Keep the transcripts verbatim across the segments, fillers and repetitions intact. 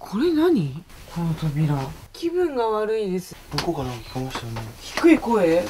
これ何？この扉。気分が悪いです。 向こうから聞こえましたよね。 低い声。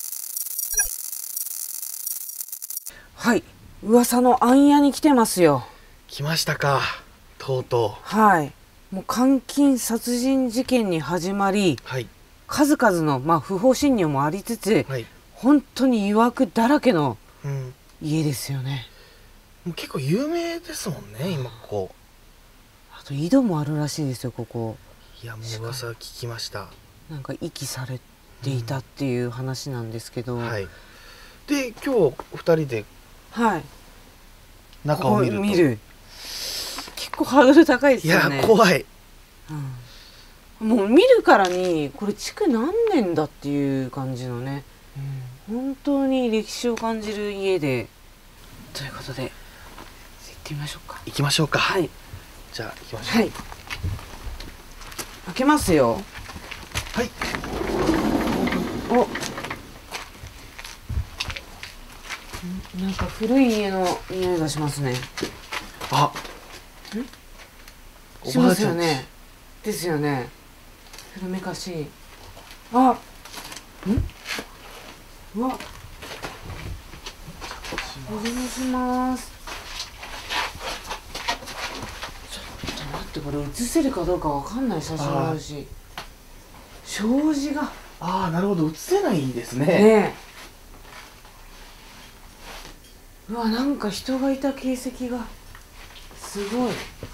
はい。噂の暗夜に来てますよ。 来ましたか。とうとう。 はい。もう監禁殺人事件に始まり、 はい。 数々の、まあ、不法侵入もありつつ、 はい。 本当に曰くだらけのうん。 家ですよね。 もう結構有名ですもんね、今ここ。 あと井戸もあるらしいですよ、ここ。 いや、もう噂聞きました。 なんか遺棄されていたっていう話なんですけど、 うん、はい。で、今日ふたりではい中を見ると見る。結構ハードル高いですよね。 いや怖い、 うん、もう見るからにこれ築何年だっていう感じのね、うん、本当に歴史を感じる家で、ということで行ってみましょうか。 行きましょうか。 はい。 じゃあ行きましょう。 はい。開けますよ。 はい。 お、なんか古い家の匂いがしますね。 あ、 ん？しますよね。ですよね。古めかしい。あ、ん？うわ。お邪魔します。ちょっと待って、これ写せるかどうかわかんない写真もあるし。障子が。 ああ、なるほど、映せないんですね。 ねえ。うわ、なんか人がいた形跡がすごい。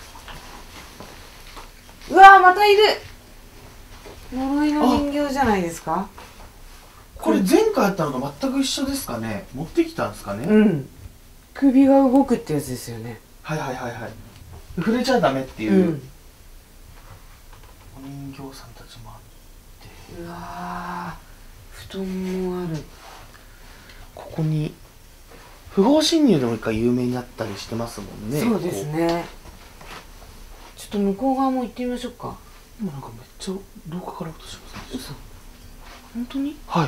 うわ、またいる。呪いの人形じゃないですか。 これ前回あったのと全く一緒ですかね。持ってきたんですかね。 うん。首が動くってやつですよね。 はいはいはいはい。触れちゃダメっていう、うん、お人形さんたちもあって、 うわー、布団もある。 ここに不法侵入でも一回有名になったりしてますもんね。 そうですね。ちょっと向こう側も行ってみましょうか。 今なんかめっちゃ廊下から音しますね。 嘘。本当に？ はい。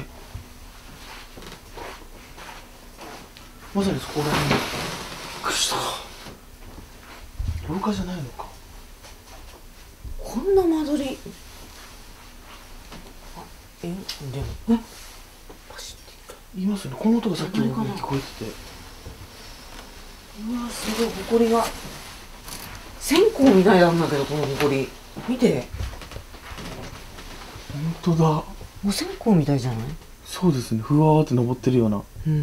まさにそこら辺に。びっくりした。廊下じゃないのか。 こんな間取り。あ、え、でも、え、パシッていった。 言いますよね。この音がさっき僕に聞こえてて。 うわ、すごい埃が。線香みたいなんだけど、この埃。見て。 本当だ。 お線香みたいじゃない？ そうですね。ふわーって登ってるような。 うん。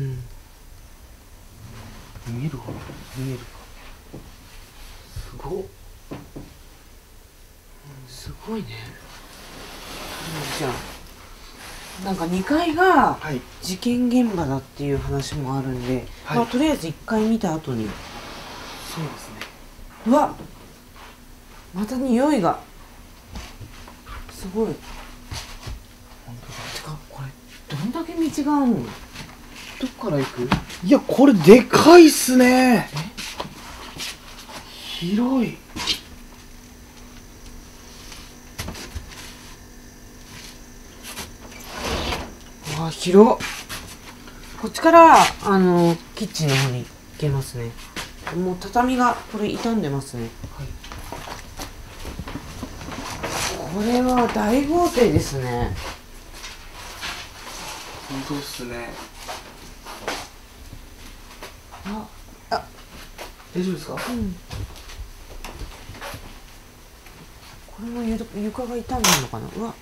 見えるかな？見えるか。すごっ。 すごいね。じゃあなんかにかいが事件現場だっていう話もあるんで、はい、まあ、とりあえずいっかい見た後に。 そうですね。 うわっ、また匂いがすごい。本当だ。てかこれどんだけ道があるの？どっから行く？ いや、これでかいっすね。広い。 あ、広っ。こっちからあのキッチンの方に行けますね。もう畳がこれ傷んでますね。はい、これは大豪邸ですね。 本当っすね。 あ、あ、 大丈夫ですか？うん。 これもゆ床が傷んでるのかな。うわ。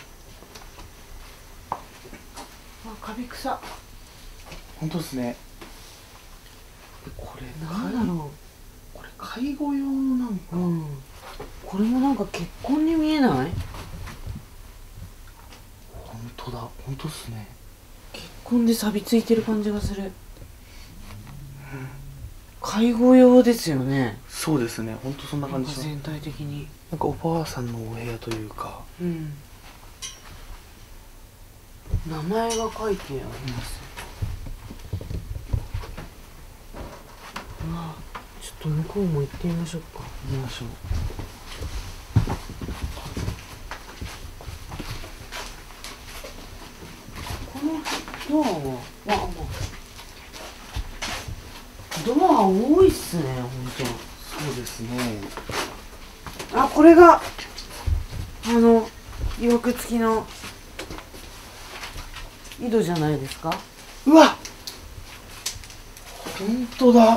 あ、カビ草。 本当ですね。これなんだろう。これ介護用のなんか、うん、 これもなんか結婚に見えない？ 本当だ、本当ですね。 結婚で錆びついてる感じがする。うん、介護用ですよね。 そうですね、本当そんな感じ。 全体的になんかおばあさんのお部屋というか、 うん、名前が書いてあります。うん、うわ、ちょっと向こうも行ってみましょうか。 行きましょう。 このドアは、あ、まあ、ドア多いっすね、本当。 そうですね。 あ、これがあのいわくつきの井戸じゃないですか。 うわ、本当だ。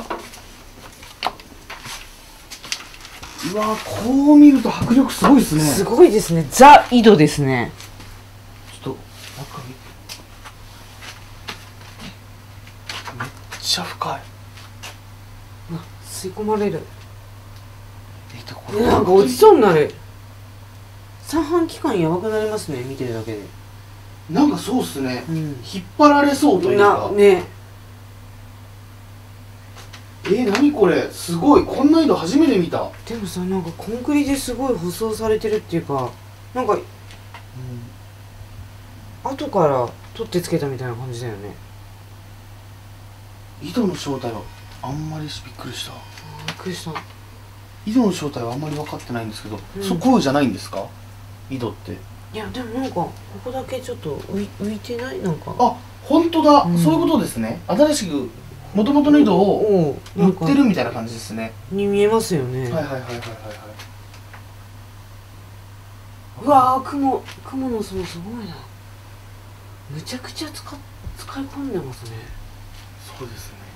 うわ、こう見ると迫力すごいですね。 すごいですね。ザ井戸ですね。 ちょっと中見て。めっちゃ深い。 うわ、吸い込まれる。 えっとこえ、なんか落ちそうになる。三半規管やばくなりますね、見てるだけで。 なんかそうっすね、 うん、 引っ張られそうというかね。 えー、何これ、すごい、こんな井戸初めて見た。 でもさ、なんかコンクリですごい舗装されてるっていうか、なんか、うん、後から取ってつけたみたいな感じだよね。 井戸の正体はあんまりびっくりした。 びっくりした。 井戸の正体はあんまり分かってないんですけど、 うん、 そこじゃないんですか、井戸って。 いや、でもなんかここだけちょっと浮い、浮いてない？なんか、 あ、本当だ、うん、そういうことですね。新しくもともとの井戸を塗ってるみたいな感じですね。 に見えますよね。 はいはいはいはいはいはい。 うわー、雲、雲の層すごいな。むちゃくちゃ使使い込んでますね。 そうですね。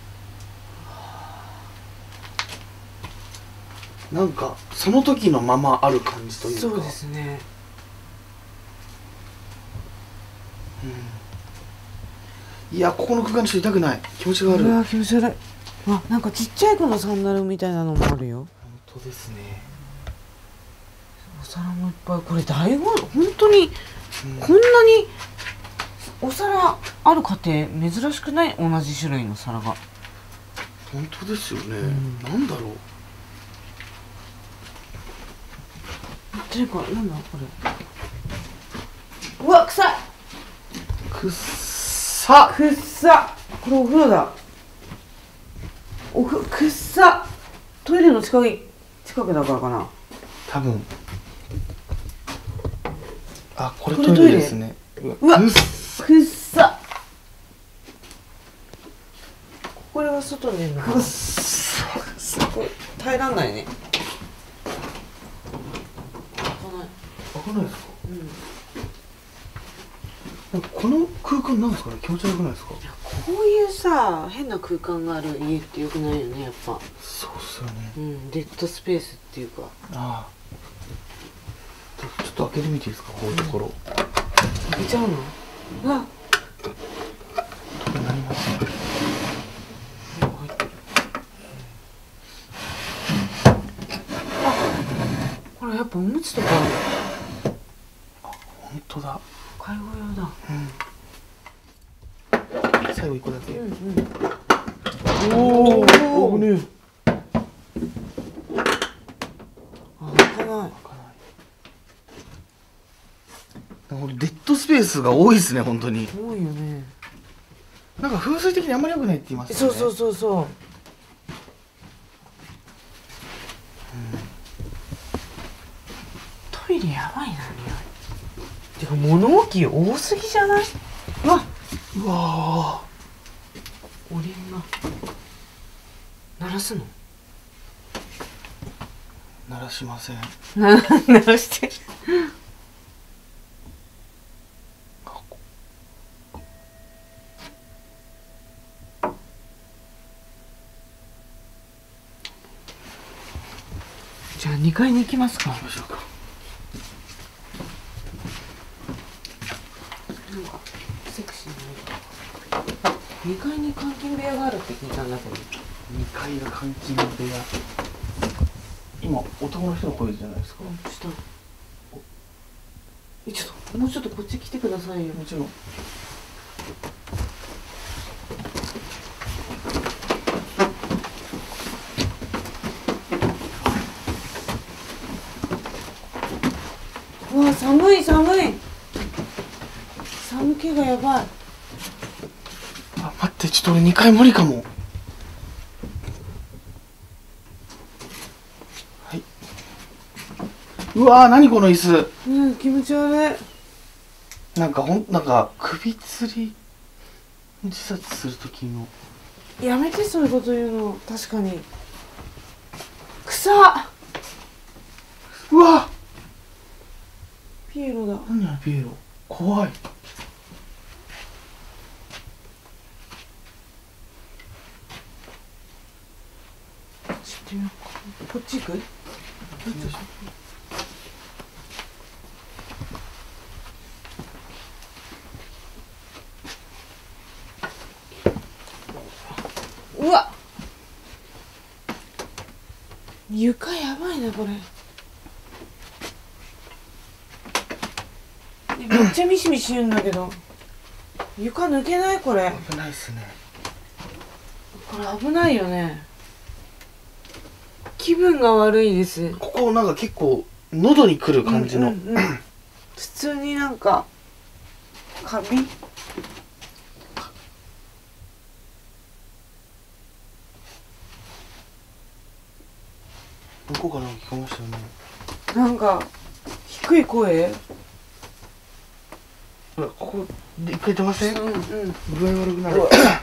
なんかその時のままある感じというか。 そうですね。 うん、いや、ここの空間にしていたくない。気持ちが悪い。 うわ、気持ち悪い。あ、なんかちっちゃい子のサンダルみたいなのもあるよ。 本当ですね。 お皿もいっぱい。これ大豪本当に、うん、こんなにお皿ある家庭珍しくない？同じ種類の皿が。 本当ですよね、うん、なんだろう。 ていうか、なんだこれ。うわ、臭い。 くっさくっさ。これお風呂だ。おふくっさ。トイレの近い近くだからかな。多分。 あ、これトイレですね。 うわ、くっさ。これは外に出るのかな。くっさ。すごい耐えらんないね。開かない。 開かないですか。うん。この空間なんですかね、気持ち悪くないですか。 こういうさ、変な空間がある家ってよくないよね、やっぱ。 そうっすよね。 うん、デッドスペースっていうか。ああ。 ちょっと開けてみていいですか、こういうところ。うん、 開けちゃうの。うわ。 とかなりますね。 あ、これやっぱおむつとかある。 あ、本当だ。 介護用だ。 うん。最後一個だけ。うんうん。 おお。おおね。あ、開かない。開かない。 これデッドスペースが多いですね、本当に。 多いよね。 なんか風水的にあんまり良くないって言いますよね。 そうそうそうそう。うん、トイレやばいな、匂い。てか物置多すぎじゃない？うわ、 うわー、おりんが鳴らすの？ 鳴らしません。 鳴らして。じゃあにかいに行きますか。 行きましょうか。 なんかセクシーな。にかいに監禁部屋があるって聞いたんだけど。 にかいが監禁部屋。今男の人の声じゃないですか。 した。え、ちょっともうちょっとこっち来てくださいよ。 もちろん。 うわ、寒い寒い。寒気がやばい。 あ、待って、ちょっと俺にかい無理かも。はい。うわー、何この椅子。 うん、気持ち悪い。なんかほん、なんか首吊り自殺する時の。 やめて、そういうこと言うの。確かに。草。 うわ、 ピエロだ。 何あれピエロ、怖い。 知ってみようか。こっち行く？うわ、床やばいなこれ。え、めっちゃミシミシ言うんだけど床抜けないこれ。 危ないっすね。 これ危ないよね。気分が悪いです。 ここなんか結構喉にくる感じの、 うんうんうん、普通になんかカビ。 向こうからなんか聞こえましたよね。 なんか低い声。 うわ、ここで一回出ません？ うんうん。 具合悪くなる。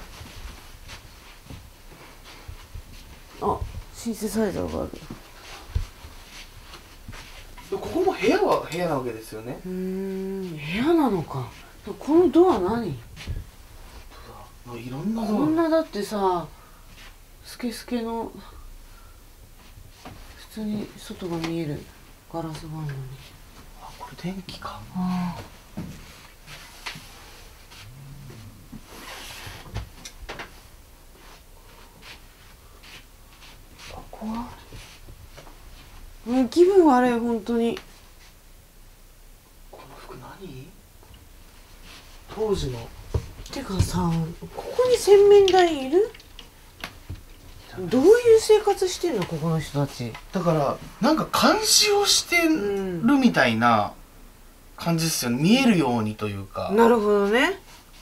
あ、シンセサイザーがある。 ここも部屋は部屋なわけですよね。 うーん、部屋なのか。このドア何？ いろんなドア。 こんなだってさ、スケスケの普通に外が見えるガラスがあるのに。 あ、これ電気か。 ああ、ここは。うん、気分悪い本当に。 この服何？当時の。 てかさ、ここに洗面台いる？どういう生活してんのここの人たち。 だからなんか監視をしてるみたいな感じですよね。見えるようにというか。 なるほどね。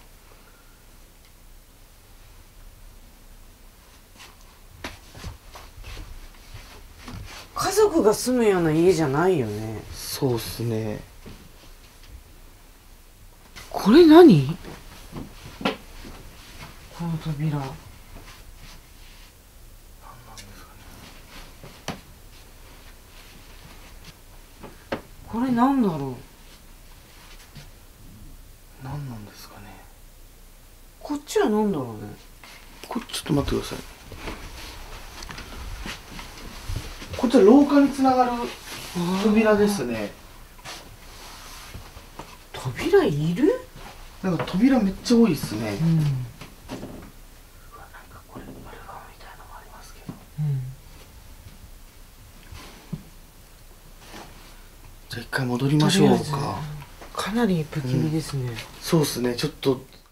家族が住むような家じゃないよね。 そうっすね。 これ何？この扉。 何なんですかね。 これなんだろう。 何なんですかね。 こっちはなんだろうね。 これちょっと待ってください。こっちは廊下につながる扉ですね。 扉いる？ なんか扉めっちゃ多いっすね。 うん。 なんかこれバルカンみたいなのもありますけど。 うん。 じゃあ一回戻りましょうか。 かなり不気味ですね。 うん、そうっすね。ちょっと